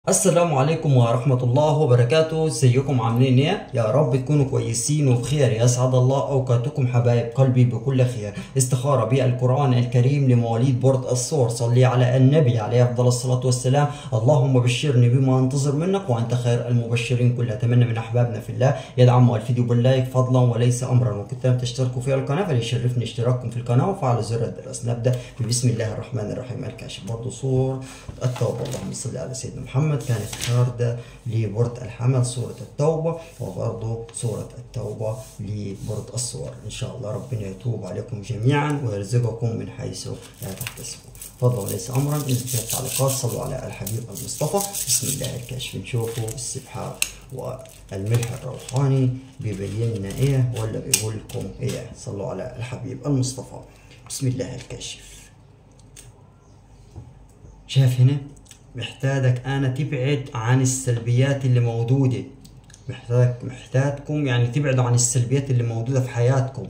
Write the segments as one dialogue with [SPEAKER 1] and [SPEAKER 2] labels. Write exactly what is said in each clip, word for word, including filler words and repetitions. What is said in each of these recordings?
[SPEAKER 1] السلام عليكم ورحمة الله وبركاته. ازيكم عاملين ايه؟ يا رب تكونوا كويسين وبخير. يسعد الله اوقاتكم حبايب قلبي بكل خير. استخارة بالقرآن الكريم لمواليد برج الثور. صلي على النبي عليه افضل الصلاة والسلام. اللهم بشرني بما انتظر منك وانت خير المبشرين كلها. اتمنى من احبابنا في الله يدعموا الفيديو باللايك فضلا وليس امرا، وكنتم تشتركوا في القناة فليشرفني اشتراككم في القناة وفعلوا زر الجرس. نبدأ بسم الله الرحمن الرحيم. الكاشف برضه صور التوبة. اللهم صل على سيدنا محمد. كانت خاردة لبرج الحمل سورة التوبة، وبرضه سورة التوبة لبرج الثور. إن شاء الله ربنا يتوب عليكم جميعا ويرزقكم من حيث لا تحتسبوا. فضلا وليس أمرا. إذا في التعليقات صلوا على الحبيب المصطفى. بسم الله الكاشف. نشوفوا السبحة والملح الروحاني بيبين لنا إيه ولا بيقول لكم إيه. صلوا على الحبيب المصطفى. بسم الله الكاشف. شايف هنا؟ محتاجك انا تبعد عن السلبيات اللي موجوده. محتاج محتاجكم يعني تبعدوا عن السلبيات اللي موجوده في حياتكم.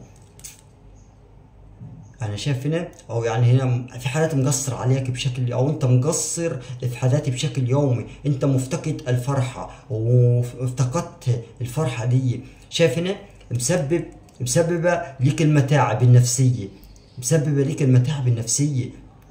[SPEAKER 1] انا شايف هنا او يعني هنا في حالات مقصر عليك بشكل، او انت مقصر في حالاتي بشكل يومي. انت مفتقد الفرحه وافتقدت الفرحه دي. شايف هنا مسبب مسببه ليك المتاعب النفسيه. مسببه ليك المتاعب النفسيه.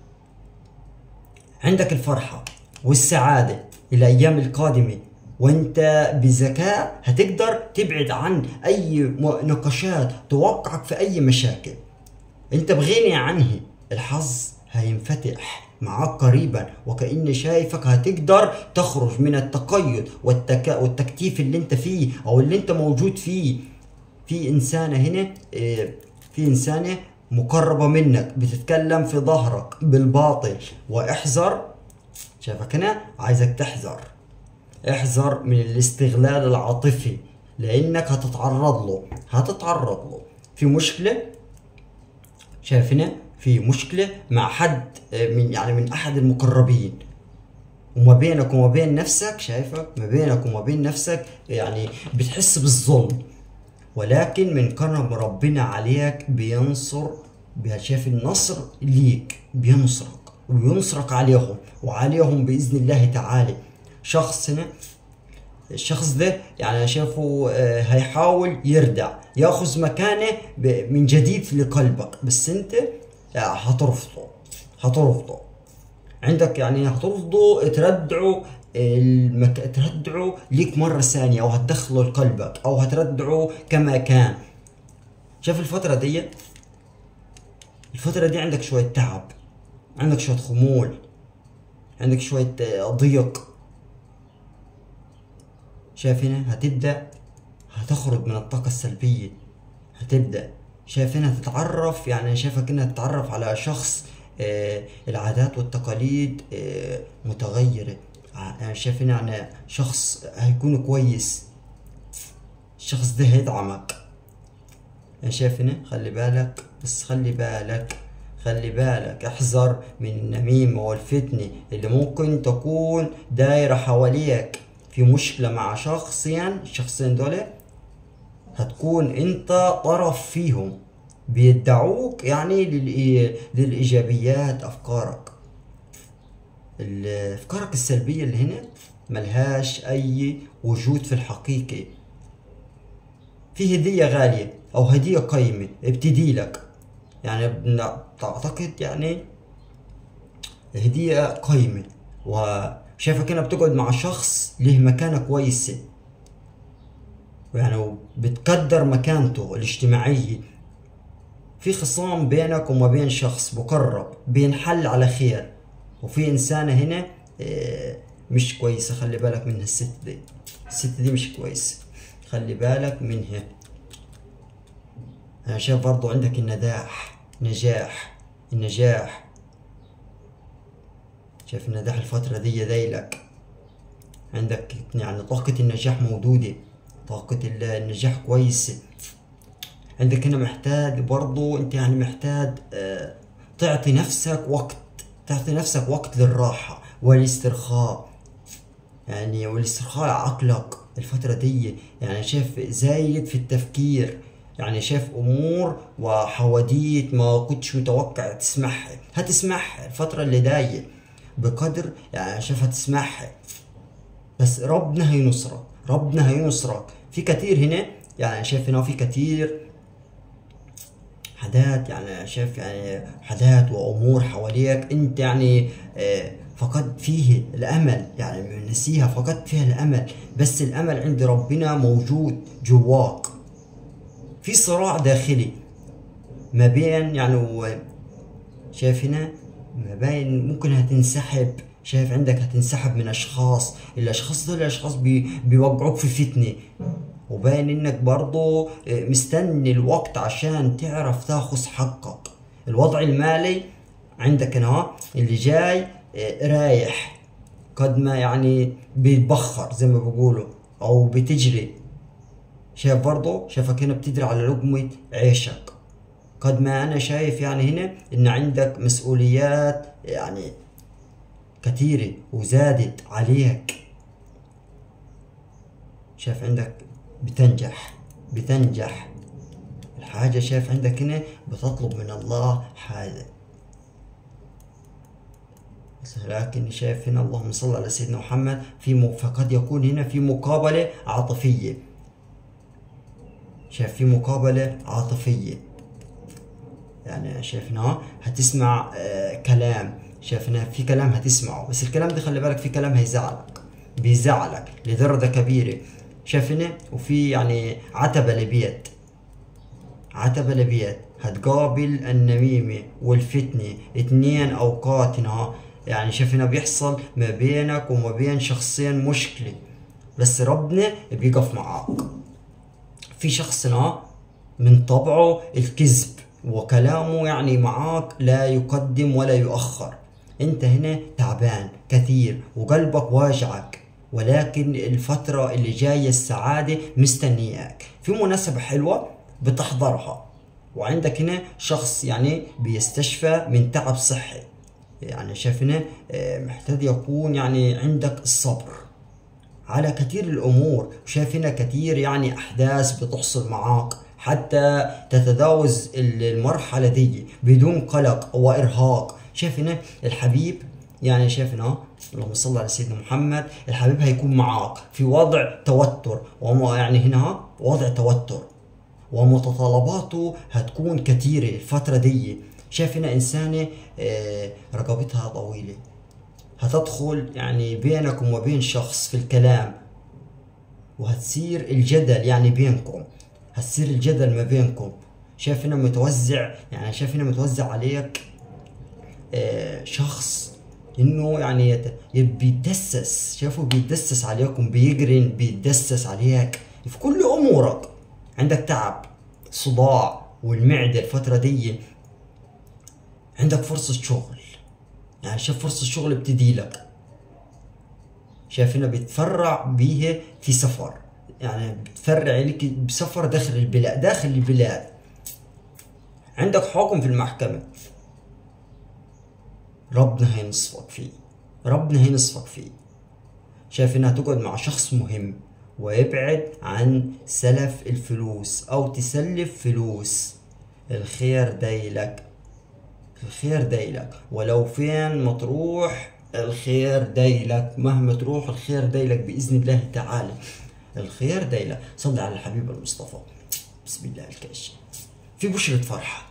[SPEAKER 1] عندك الفرحة والسعادة الأيام القادمة، وأنت بذكاء هتقدر تبعد عن أي نقاشات توقعك في أي مشاكل. أنت بغني عنه. الحظ هينفتح معاك قريبا، وكأني شايفك هتقدر تخرج من التقيد والتك... والتكتيف اللي أنت فيه أو اللي أنت موجود فيه. في إنسانة هنا، في إنسانة مقربة منك بتتكلم في ظهرك بالباطل، واحذر. شايفك هنا عايزك تحذر. احذر من الاستغلال العاطفي، لانك هتتعرض له هتتعرض له في مشكلة. شايف هنا في مشكلة مع حد من يعني من احد المقربين، وما بينك وما بين نفسك. شايفك ما بينك وما بين نفسك يعني بتحس بالظلم، ولكن من كرم ربنا عليك بينصر. شايف النصر ليك بينصرك وبينصرك عليهم وعليهم بإذن الله تعالى. شخص هنا، الشخص ده يعني أنا شايفه هيحاول يردع ياخذ مكانه من جديد لقلبك، بس انت هترفضه هترفضه عندك يعني هترفضه تردعه المك... تردعه ليك مرة ثانية، أو هتدخله لقلبك أو هتردعه كما كان. شايف الفترة دي الفترة دي عندك شوية تعب، عندك شوية خمول، عندك شوية ضيق. شايف هنا هتبدأ هتخرج من الطاقة السلبية. هتبدأ شايف هنا تتعرف، يعني شايفك هنا تتعرف على شخص آه العادات والتقاليد آه متغيرة. يعني شايف هنا يعني شخص هيكون كويس. الشخص ده هيدعمك. يعني شايف هنا خلي بالك، بس خلي بالك خلي بالك احذر من النميمة والفتنة اللي ممكن تكون دايرة حواليك. في مشكلة مع شخصين، الشخصين دول هتكون انت طرف فيهم، بيدعوك يعني للإيجابيات. أفكارك أفكارك السلبية اللي هنا ملهاش أي وجود في الحقيقة. في هدية غالية أو هدية قيمة ابتدي لك، يعني تعتقد يعني هدية قيمة، وشايفك هنا بتقعد مع شخص له مكانة كويسة، يعني بتقدر مكانته الاجتماعية. في خصام بينك وما بين شخص مقرب بينحل على خير، وفي إنسانة هنا مش كويسة. خلي بالك منها. الست دي الست دي مش كويسة، خلي بالك منها. أنا شايف برضو عندك النجاح نجاح النجاح. شايف النجاح الفترة دي دايلك. عندك يعني طاقة النجاح موجودة، طاقة النجاح كويسة. عندك هنا محتاج برضو انت يعني محتاج اه تعطي نفسك وقت تعطي نفسك وقت للراحة والاسترخاء، يعني والاسترخاء عقلك الفترة دي. يعني شايف زايد في التفكير، يعني شايف امور وحواديت ما كنتش متوقع تسمعها. هتسمعها الفترة اللي جاية بقدر يعني شايف هتسمعها. بس ربنا هينصرك، ربنا هينصرك في كتير هنا. يعني شايف هنا في كتير حدات، يعني شايف يعني حدات وامور حواليك انت يعني آه فقدت فيه الامل، يعني نسيها، فقدت فيها الامل، بس الامل عند ربنا موجود جواك. في صراع داخلي ما بين يعني شايف هنا ما بين ممكن هتنسحب، شايف عندك هتنسحب من اشخاص، الاشخاص دول اشخاص بي بيوقعوك في فتنة، وباين انك برضو مستني الوقت عشان تعرف تاخذ حقك. الوضع المالي عندك هنا اللي جاي رايح قد ما يعني بيتبخر زي ما بيقولوا او بتجري. شايف برضو شايفك هنا بتجري على لقمة عيشك. قد ما انا شايف يعني هنا ان عندك مسؤوليات يعني كثيرة وزادت عليك. شايف عندك بتنجح بتنجح الحاجة، شايف عندك هنا بتطلب من الله حاجة، لكن شايف هنا اللهم صل على سيدنا محمد في م... فقد يكون هنا في مقابلة عاطفية. شايف في مقابلة عاطفية، يعني شايف هنا هتسمع آه كلام، شايف هنا في كلام هتسمعه، بس الكلام ده خلي بالك في كلام هيزعلك، بيزعلك لدرجة كبيرة. شايف هنا وفي يعني عتبة لبيت، عتبة لبيت هتقابل النميمة والفتنة، اتنين اوقات هنا، يعني شايف هنا بيحصل ما بينك وما بين شخصين مشكلة، بس ربنا بيقف معاك. في شخص هنا من طبعه الكذب وكلامه يعني معاك لا يقدم ولا يؤخر. انت هنا تعبان كثير وقلبك واجعك، ولكن الفترة اللي جاية السعادة مستنياك، في مناسبة حلوة بتحضرها، وعندك هنا شخص يعني بيستشفى من تعب صحي. يعني شايف هنا محتاج يكون يعني عندك الصبر على كثير الامور. شايف هنا كثير يعني احداث بتحصل معاك حتى تتجاوز المرحلة دي بدون قلق وارهاق. شايف هنا الحبيب يعني شايف هنا اللهم صل على سيدنا محمد، الحبيب هيكون معاك في وضع توتر، وما يعني هنا وضع توتر ومتطلباته هتكون كثيرة الفترة دي. شايف هنا إنسانة رقبتها طويلة هتدخل يعني بينك وما بين شخص في الكلام، وهتصير الجدل يعني بينكم، هتصير الجدل ما بينكم. شايف هنا متوزع، يعني شايف هنا متوزع عليك شخص انه يعني بيتدسس، شافوا بيتدسس عليكم، بيجرن بيتدسس عليك في كل امورك. عندك تعب صداع والمعدة الفترة دي، عندك فرصة شغل، يعني شايف فرصة شغل بتدي لك. شايف هنا بتفرع بيها في سفر، يعني بتفرع لك بسفر داخل البلاد، داخل البلاد عندك حكم في المحكمة، ربنا هينصفك فيه، ربنا هينصفك فيه. شايف انها تقعد مع شخص مهم ويبعد عن سلف الفلوس او تسلف فلوس. الخير دايلك، الخير دايلك، ولو فين ما تروح الخير دايلك، مهما تروح الخير دايلك بإذن الله تعالى، الخير دايلك. صلي على الحبيب المصطفى. بسم الله الكاشف. في بشرة فرحة،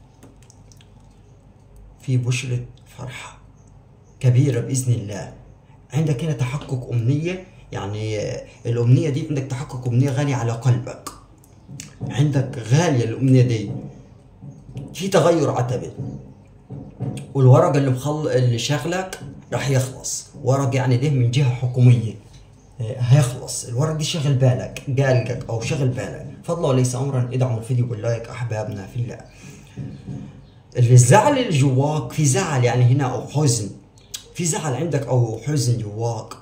[SPEAKER 1] في بشرة فرحة كبيرة بإذن الله. عندك هنا تحقق أمنية، يعني الأمنية دي عندك تحقق أمنية غالية على قلبك، عندك غالية الأمنية دي. في تغير عتبي، والورق اللي مخل اللي شاغلك راح يخلص، ورق يعني ده من جهة حكومية هيخلص، الورق دي شغل بالك قلقك أو شغل بالك. فضلا وليس أمرا ادعموا الفيديو باللايك أحبابنا في الله. الزعل اللي جواك، في زعل يعني هنا أو حزن، في زعل عندك أو حزن جواك،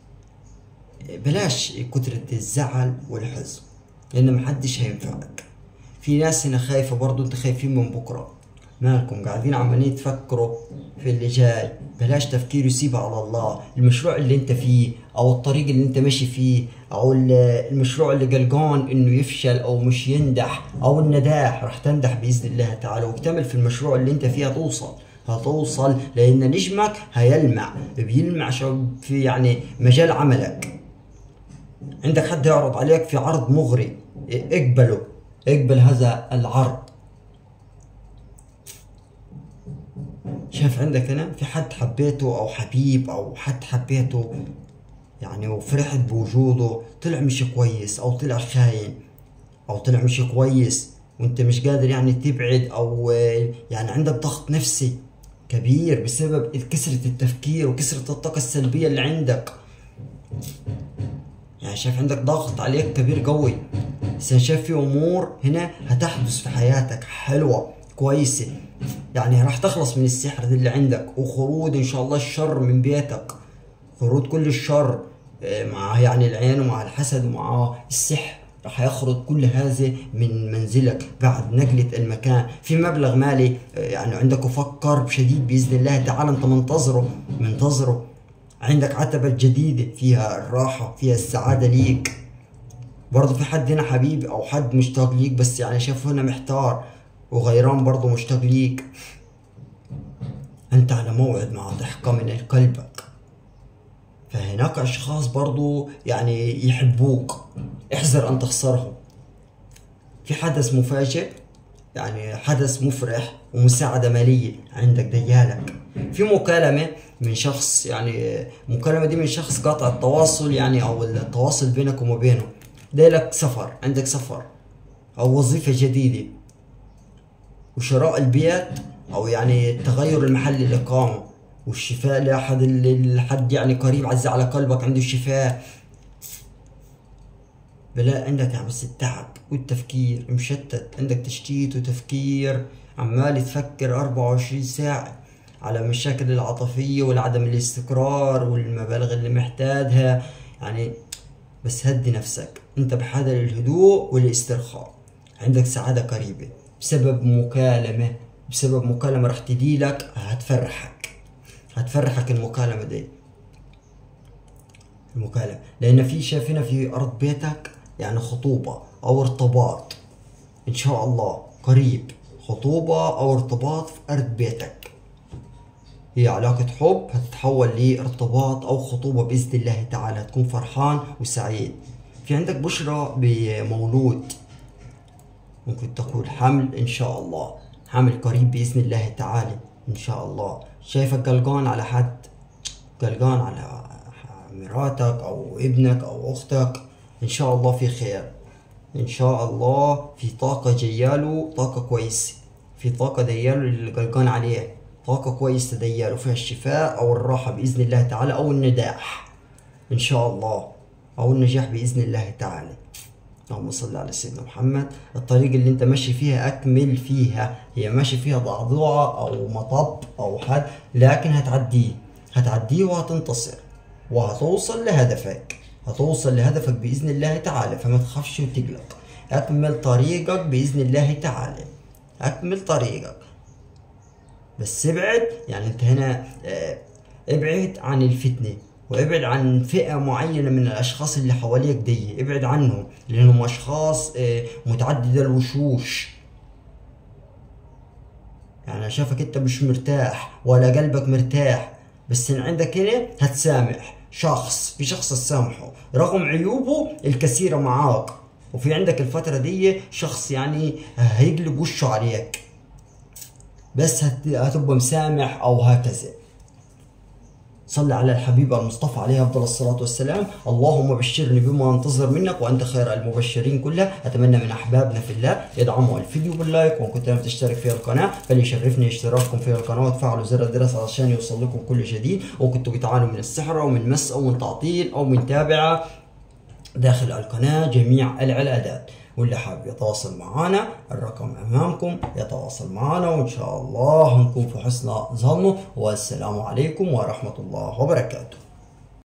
[SPEAKER 1] بلاش كترة الزعل والحزن لأن محدش هينفعك. في ناس هنا خايفة برضو، انت خايفين من بكرة، مالكم قاعدين عمالين تفكروا في اللي جاي، بلاش تفكير يسيبها على الله. المشروع اللي انت فيه او الطريق اللي انت ماشي فيه او المشروع اللي قلقان انه يفشل او مش ينجح او النجاح، راح تنجح باذن الله تعالى واكتمل في المشروع اللي انت فيه، هتوصل هتوصل لان نجمك هيلمع، بيلمع في يعني مجال عملك. عندك حد يعرض عليك في عرض مغري، اقبله، اقبل هذا العرض. شايف عندك هنا في حد حبيته او حبيب او حد حبيته يعني وفرحت بوجوده، طلع مش كويس او طلع خاين او طلع مش كويس وانت مش قادر يعني تبعد، او يعني عندك ضغط نفسي كبير بسبب كثرة التفكير وكثرة الطاقة السلبية اللي عندك. يعني شايف عندك ضغط عليك كبير قوي، بس انا شايف في امور هنا هتحدث في حياتك حلوة كويسة، يعني راح تخلص من السحر اللي عندك، وخروج ان شاء الله الشر من بيتك، خروج كل الشر مع يعني العين ومع الحسد ومع السحر، راح يخرج كل هذا من منزلك بعد نقلة المكان. في مبلغ مالي يعني عندك وفكر بشديد بإذن الله تعالى، انت منتظره منتظره. عندك عتبة جديدة فيها الراحة فيها السعادة ليك. برضه في حد هنا حبيب او حد مشتاق ليك، بس يعني شايفه هنا محتار وغيران برضه مشتاق ليك. انت على موعد مع ضحكة من قلبك، فهناك اشخاص برضو يعني يحبوك، احذر ان تخسرهم. في حدث مفاجئ يعني حدث مفرح ومساعدة مالية عندك ديالك. في مكالمة من شخص، يعني مكالمة دي من شخص قاطع التواصل يعني او التواصل بينك وما بينه، دايلك سفر، عندك سفر او وظيفة جديدة وشراء البيت او يعني تغير المحل الاقامة والشفاء لاحد لحد يعني قريب عزيز على قلبك عنده الشفاء. بلا عندك يعني بس التعب والتفكير مشتت، عندك تشتيت وتفكير، عمال تفكر أربعة وعشرين ساعة على مشاكل العاطفية والعدم الاستقرار والمبالغ اللي محتاجها يعني. بس هدي نفسك، انت بحاجة للهدوء والاسترخاء. عندك سعادة قريبة بسبب مكالمة، بسبب مكالمة راح تجيلك هتفرحك، هتفرحك المكالمة دي، المكالمة، لأن في شايف هنا في أرض بيتك يعني خطوبة أو ارتباط إن شاء الله قريب، خطوبة أو ارتباط في أرض بيتك. هي علاقة حب هتتحول لارتباط أو خطوبة بإذن الله تعالى، هتكون فرحان وسعيد. في عندك بشرى بمولود، ممكن تقول حمل إن شاء الله، حمل قريب بإذن الله تعالى إن شاء الله. شايفك قلقان على حد، قلقان على مراتك أو ابنك أو أختك، إن شاء الله في خير، إن شاء الله في طاقة جياله، طاقة كويسة، في طاقة دياله اللي قلقان عليه، طاقة كويسة دياله فيها الشفاء أو الراحة بإذن الله تعالى أو النجاح إن شاء الله، أو النجاح بإذن الله تعالى. اللهم صل على سيدنا محمد. الطريق اللي انت ماشي فيها اكمل فيها، هي ماشي فيها ضعضوعة او مطب او حد، لكن هتعديه، هتعديه وهتنتصر وهتوصل لهدفك، هتوصل لهدفك بإذن الله تعالى، فما تخافش وتقلق. اكمل طريقك بإذن الله تعالى، اكمل طريقك، بس ابعد، يعني انت هنا اه ابعد عن الفتنة وابعد عن فئة معينة من الاشخاص اللي حواليك دي، ابعد عنهم لانهم اشخاص اه متعددة الوشوش. يعني انا شايفك انت مش مرتاح ولا قلبك مرتاح، بس ان عندك هنا هتسامح شخص، في شخص تسامحه رغم عيوبه الكثيرة معاك، وفي عندك الفترة دي شخص يعني هيقلب وشه عليك، بس هتبقى مسامح او هكذا. صل على الحبيب المصطفى عليه افضل الصلاه والسلام. اللهم بشرني بما انتظر منك وانت خير المبشرين كلها. اتمنى من احبابنا في الله يدعموا الفيديو باللايك، وان كنت لم تشترك في القناه فليشرفني اشتراككم في القناه وتفعلوا زر الجرس عشان يوصل لكم كل جديد. وكنتوا بتعانوا من السحر او من مس او من تعطيل او من تابعه داخل القناه جميع العلاجات، واللي حابب يتواصل معنا الرقم امامكم يتواصل معنا، وان شاء الله نكون في حسن ظنه. والسلام عليكم ورحمه الله وبركاته.